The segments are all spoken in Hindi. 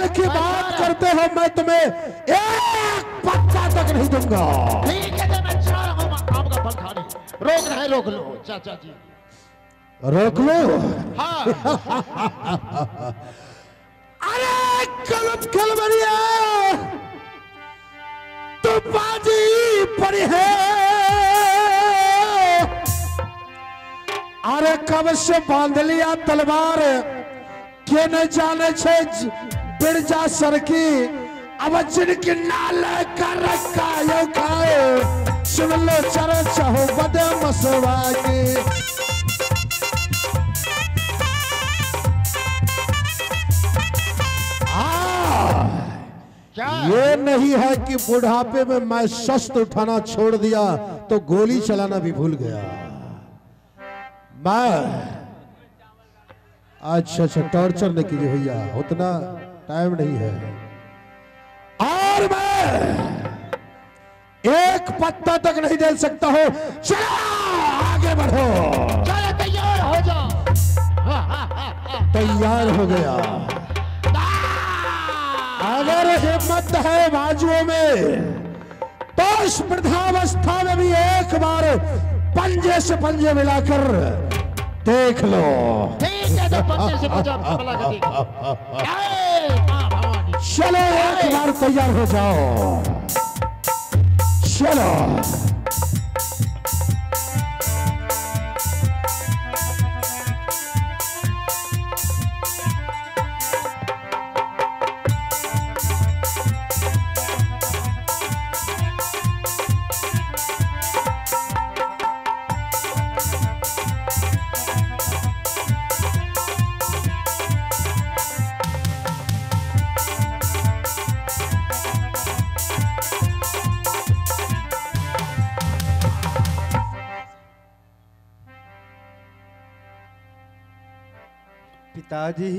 फल की बात करते हो, मैं तुम्हें एक पत्ता तक नहीं दूंगा। ठीक है तो मैं जा रहा हूँ आम का फल खाने। रोक रहे रोक लो चाचा जी। रोक लो। हाँ। अरे गलत खलबरिया, तू बाजी पड़ी है। अरे कब से बांध लिया तलवार, के न जाने छे बिरजा सर की। अब जिनकी नाल कर रखा यो खाए, सुन लो चर्चा हो बदे मसवा की। ये नहीं है कि बुढ़ापे में मैं शस्त्र उठाना छोड़ दिया तो गोली चलाना भी भूल गया। मैं अच्छा टॉर्चर नहीं कीजिए भैया, उतना टाइम नहीं है। और मैं एक पत्ता तक नहीं दे सकता हूं। चलो आगे बढ़ो। चलो तैयार हो जाओ। तैयार हो गया। अगर हिम्मत है बाजुओं में तो इस वृद्धावस्था में भी एक बार पंजे से पंजे मिलाकर देख लो। ठीक है तो पंजे से पंजा मिला के देखो। चलो एक बार तैयार हो जाओ। चलो पिताजी,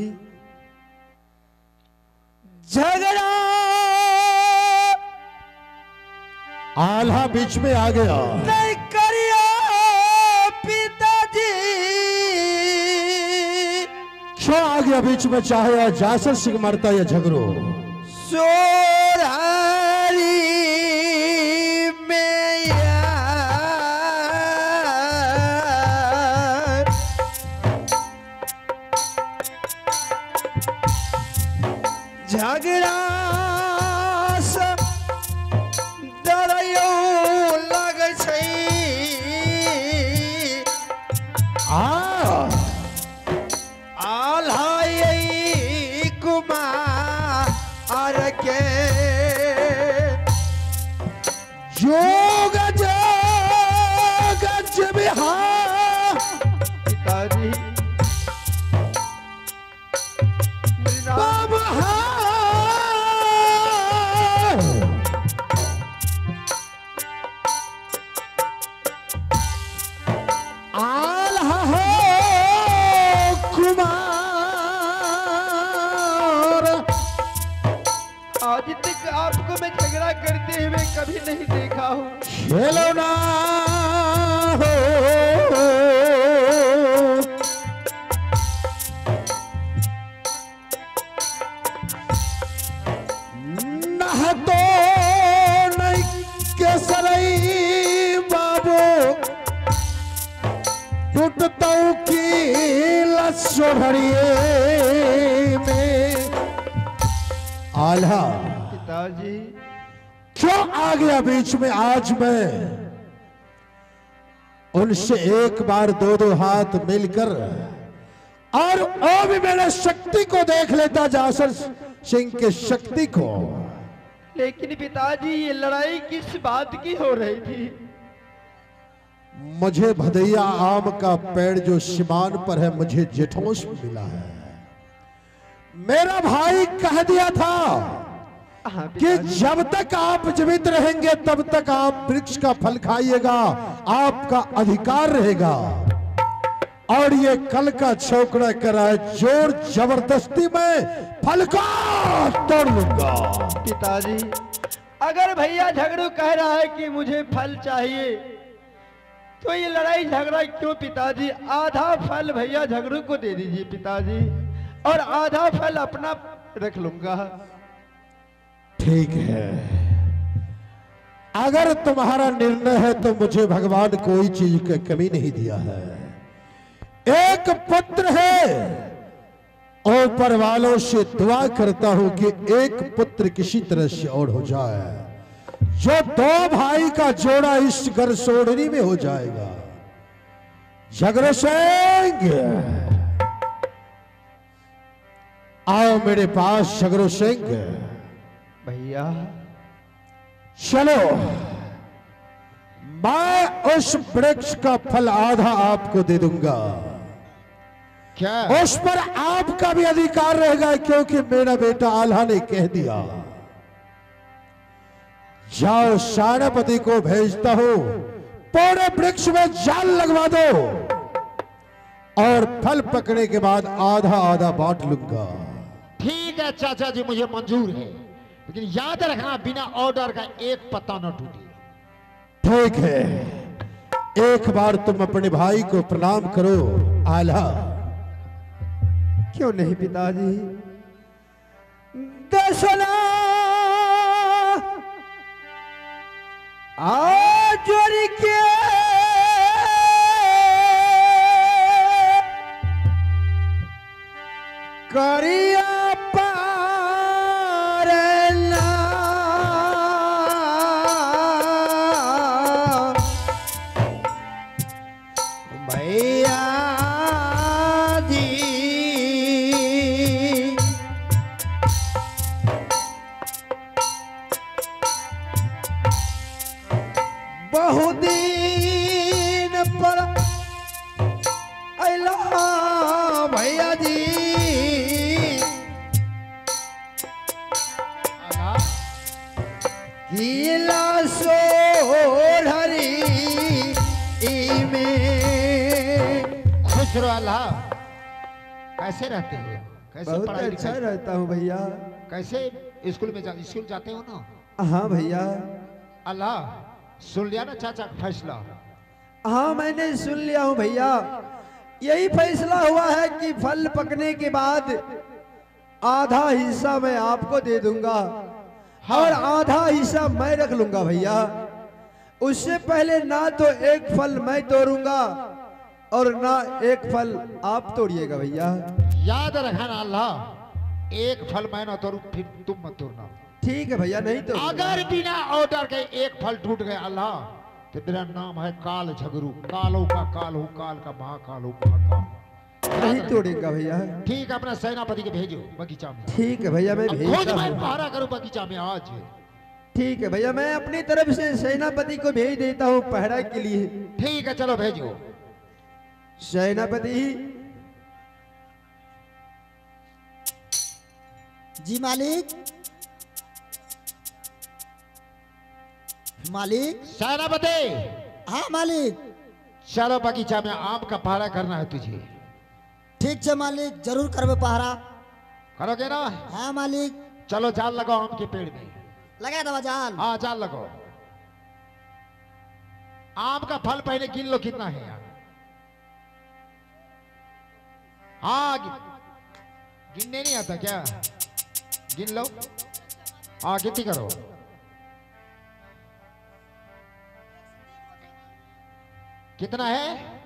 झगड़ा आल्हा बीच में आ गया। नहीं करियो पिताजी। क्यों आ गया बीच में? चाहे जासर सिंह मरता या झगड़ो। सोरारी में झगड़ा से डरियो लगे छै। आल्हाई कुमार के जोग जोग बिहार। पिताजी बाबा आल्हा हो कुमार। आज तक आपको मैं झगड़ा करते हुए कभी नहीं देखा हूँ। खेलो ना हो ना तो नहीं केसरई बाबू टूटता की लसोड़िए में। आल्हा पिताजी क्यों आ गया बीच में? आज मैं उनसे एक बार दो हाथ मिलकर और वो भी मेरे शक्ति को देख लेता, जासर सिंह के शक्ति को। लेकिन पिताजी ये लड़ाई किस बात की हो रही थी? मुझे भदैया आम का पेड़ जो सीमान पर है मुझे जेठों से मिला है। मेरा भाई कह दिया था कि जब तक आप जीवित रहेंगे तब तक आप वृक्ष का फल खाइएगा, आपका अधिकार रहेगा। और ये कल का छोकरा कराए जोर जबरदस्ती में फल को तोड़ लूंगा। पिताजी अगर भैया झगड़ू कह रहा है कि मुझे फल चाहिए तो ये लड़ाई झगड़ा क्यों पिताजी? आधा फल भैया झगड़ू को दे दीजिए पिताजी, और आधा फल अपना रख लूंगा। ठीक है, अगर तुम्हारा निर्णय है तो मुझे भगवान कोई चीज की कमी नहीं दिया है। एक पुत्र है, ऊपर वालों से दुआ करता हूं कि एक पुत्र किसी तरह से और हो जाए, जो दो भाई का जोड़ा इस गरसोड़नी में हो जाएगा। झगड़ो सिंह, आओ मेरे पास। झगड़ो सिंह भैया चलो, मैं उस वृक्ष का फल आधा आपको दे दूंगा। क्या? उस पर आपका भी अधिकार रहेगा, क्योंकि मेरा बेटा आल्हा ने कह दिया। जाओ, सेनापति को भेजता हूं, पूरे वृक्ष में जाल लगवा दो, और फल पकने के बाद आधा आधा बांट लूंगा। ठीक है चाचा जी, मुझे मंजूर है, लेकिन याद रखना बिना ऑर्डर का एक पत्ता न टूटे। ठीक है, एक बार तुम अपने भाई को प्रणाम करो। आल्हा। क्यों नहीं पिताजी? दसना आजर के करिया पारना भैया जी। बहुदीन पर अला भैया जी। गीला सोढ़री में खुश रहो अल्लाह। कैसे रहते हो? कैसे बहुत पढ़ाई अच्छा लिखाई? रहता हूँ भैया। कैसे स्कूल में स्कूल जाते हो ना? हाँ भैया। अल्लाह, सुन लिया ना चाचा का फैसला? हाँ मैंने सुन लिया हूँ भैया। यही फैसला हुआ है कि फल पकने के बाद आधा हिस्सा मैं आपको दे दूंगा, हाँ। और आधा हिस्सा मैं रख लूंगा भैया। उससे पहले ना तो एक फल मैं तोड़ूंगा और ना एक फल आप तोड़िएगा भैया। याद रखना अल्लाह, एक फल मैं ना तोड़ू, फिर तुम मत तोड़ना। ठीक है भैया, नहीं तो अगर बिना ऑर्डर के एक फल टूट गया अल्लाह, तो मेरा नाम है काल झगरू। कालों का काल हूँ, काल का महाकाल हूँ, महाकाल। नहीं तोड़ेगा भैया। ठीक है, अपना सेनापति के भेजो बगीचा में। ठीक है भैया, मैं खुद भेजता मैं हूँ। पहरा करूँ बगीचा में आज। ठीक है भैया, मैं अपनी तरफ से सेनापति को भेज देता हूँ पहरा के लिए। ठीक है, चलो भेजो। सेनापति जी मालिक। मालिक। सेनापति, हाँ मालिक। चलो बगीचा में आम का पहरा करना है तुझे। ठीक है मालिक, जरूर करबे पहरा। करोगे ना? हाँ मालिक। चलो जाल लगाओ आम के पेड़ में। लगा दवा जाल। हाँ जाल लगाओ। आम का फल पहले गिन लो कितना है यार। हाँ गिनने नहीं आता क्या? गिन लो। हाँ गिनती करो। कितना है?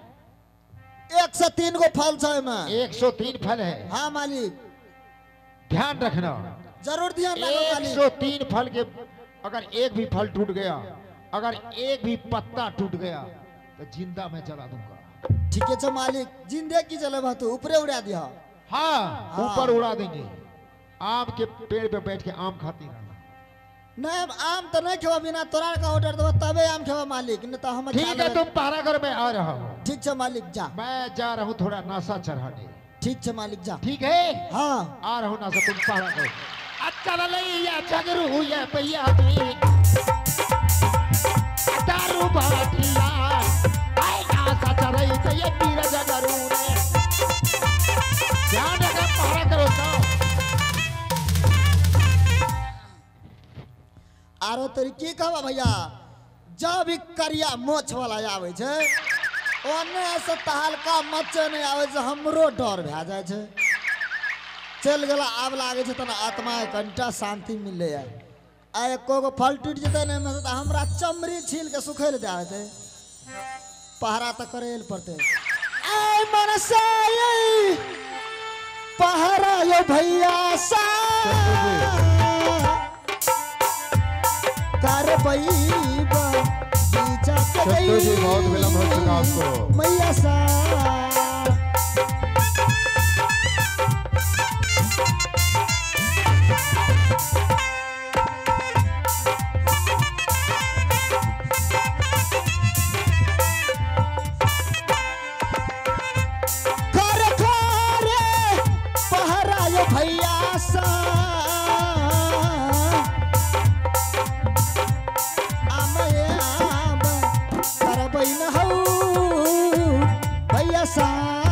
103 को फल है में। 103 फल है। हाँ मालिक। ध्यान रखना, जरूर ध्यान रखो मालिक। 103 फल के अगर एक भी फल टूट गया, अगर एक भी पत्ता टूट गया, तो जिंदा मैं जला दूंगा। ठीक है मालिक, जिंदे की जले बात ऊपरे उड़ा दिया। हाँ, हाँ। ऊपर उड़ा देंगे। आम के पेड़ पे बैठ के आम खाती रहना। नहीं आम तो नहीं खेवा, बिना तोरा का ऑर्डर देबो तबे आम खेवा मालिक, नहीं तो हम। ठीक है, तुम पहरा करो, मैं आ रहा हूँ। ठीक है मालिक, जा। मैं जा रहा हूँ थोड़ा नाशा चढ़ाने। ठीक है मालिक, जा। ठीक है, हाँ। आ रहा हूँ नाशा, तुम पहरा करो। अच्छा लैया झगरू या भैया दारू बाटिया आई नाशा चढ़ाई तो ये पीरा झगरू ने। ध्यान रखना, पहरा करो तो। आरो तोरी की कहबा भैया, जब भी करिया मोछ वाला आवे छे, ओने से तहलका मचे नहीं आवे छे, हमरो डर भे जाए छे। चल गला आब लागे छै तना आत्मा कनिटा शांति मिले है। आ एको गो फल टूट जेते ने में त हमरा चमड़ी छील के सुखै ले जावे छै। पहरा त करे ल पड़ते। ए मनसा पहरा यो भैया सा कारबईबा बीचा के चंदू जी बहुत विलंब हो चुका आपको। मैया सा भैया सा करबै न हौ भैया सा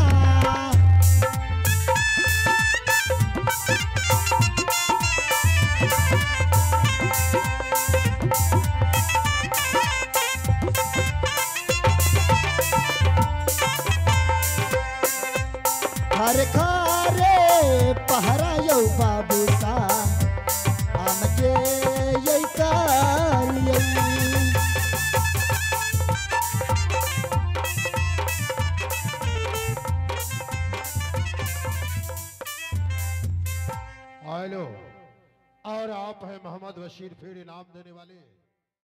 हर खारे पहरा यौ बाबू सा हमके यही कारियै। हेलो, और आप हैं मोहम्मद बशीर, फिर इनाम देने वाले।